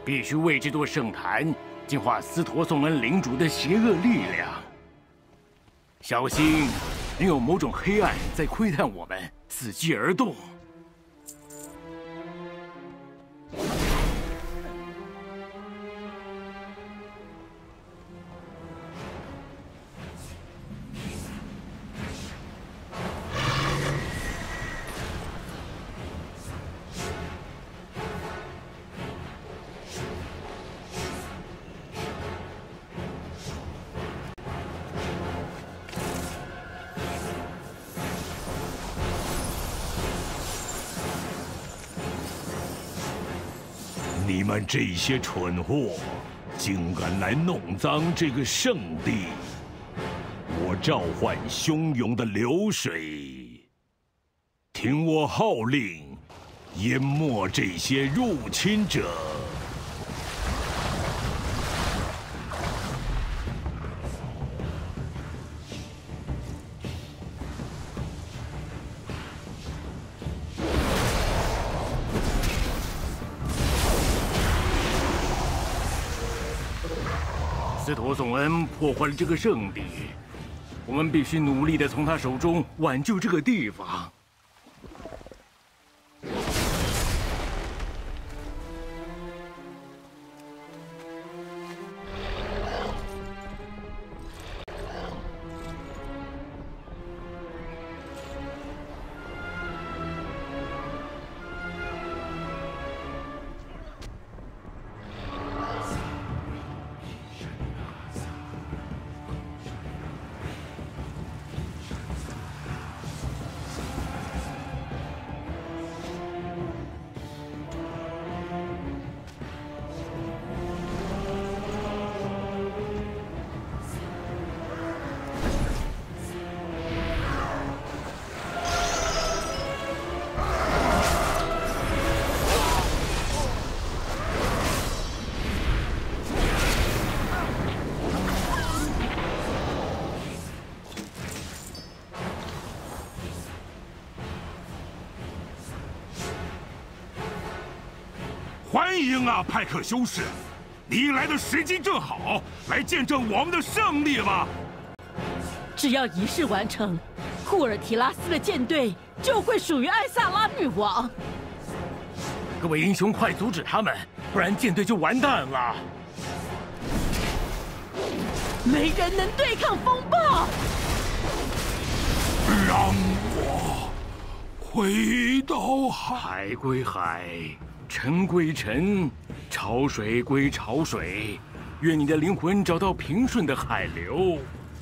必须为这座圣坛净化斯陀颂恩领主的邪恶力量。小心，仍有某种黑暗在窥探我们，伺机而动。 你们这些蠢货，竟敢来弄脏这个圣地！我召唤汹涌的流水，听我号令，淹没这些入侵者！ 斯陀颂恩破坏了这个圣地，我们必须努力地从他手中挽救这个地方。 欢迎啊，派克修士！你来的时机正好，来见证我们的胜利吧！ 只要仪式完成，库尔提拉斯的舰队就会属于艾萨拉女王。 各位英雄，快阻止他们，不然舰队就完蛋了！ 没人能对抗风暴。 让我回到海归海。 尘归尘，潮水归潮水，愿你的灵魂找到平顺的海流。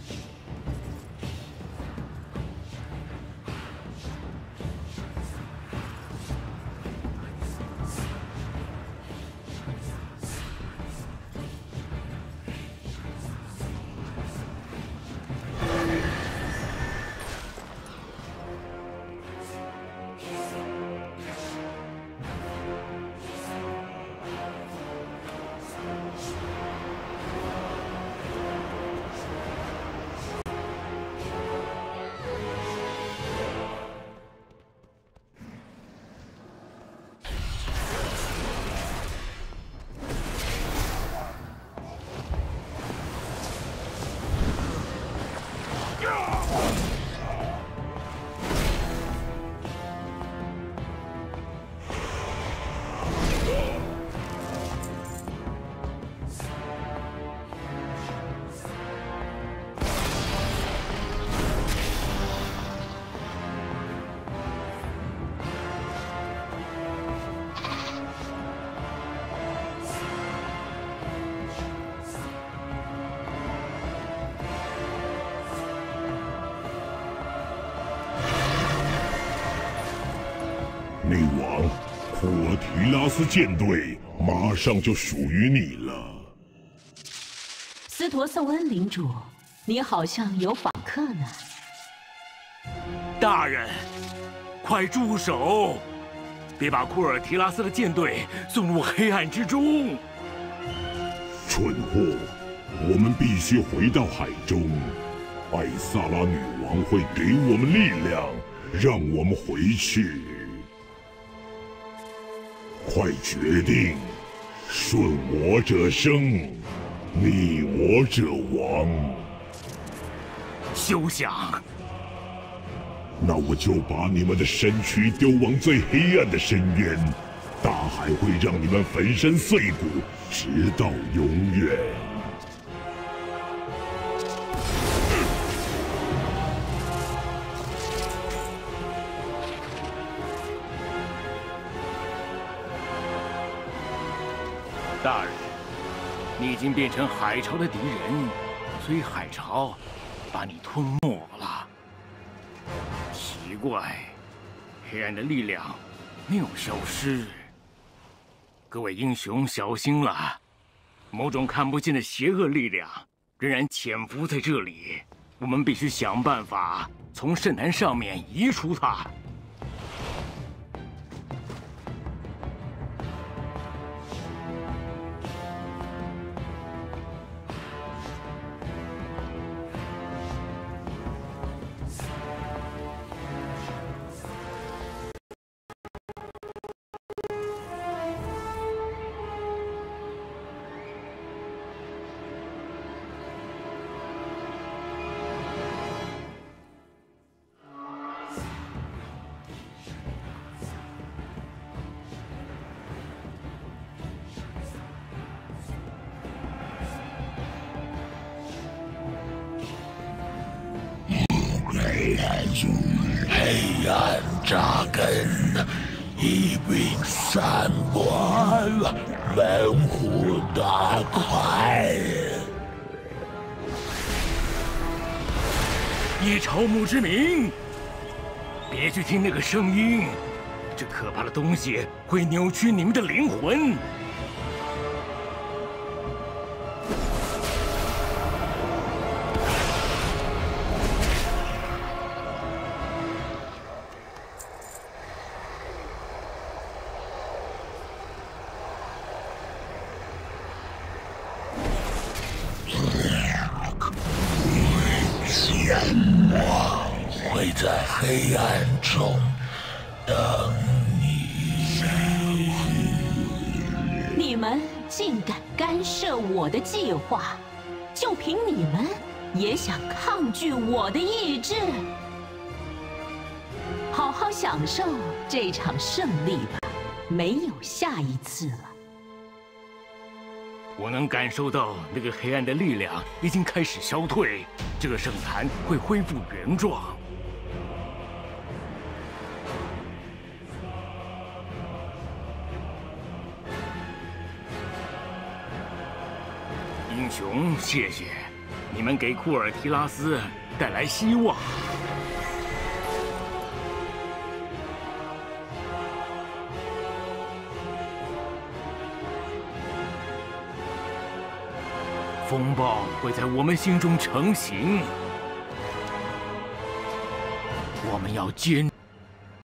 内王，库尔提拉斯舰队马上就属于你了。 斯陀颂恩领主，你好像有访客呢。 大人，快住手！别把库尔提拉斯的舰队送入黑暗之中。 蠢货，我们必须回到海中。艾萨拉女王会给我们力量，让我们回去。快决定， 顺我者生，逆我者亡。 休想！ 那我就把你们的身躯丢往最黑暗的深渊，大海会让你们粉身碎骨，直到永远。 大人，你已经变成海潮的敌人，所以海潮把你吞没了。奇怪，黑暗的力量没有消失。各位英雄小心了，某种看不见的邪恶力量仍然潜伏在这里，我们必须想办法从圣坛上面移除它。 黑暗扎根，一并散播，门户大开。 夜朝暮之民，别去听那个声音，这可怕的东西会扭曲你们的灵魂。 会在黑暗中等你。 你们竟敢干涉我的计划，就凭你们也想抗拒我的意志？好好享受这场胜利吧，没有下一次了。 我能感受到那个黑暗的力量已经开始消退，这个圣坛会恢复原状。英雄，谢谢你们给库尔提拉斯带来希望。风暴会在我们心中成型，我们要坚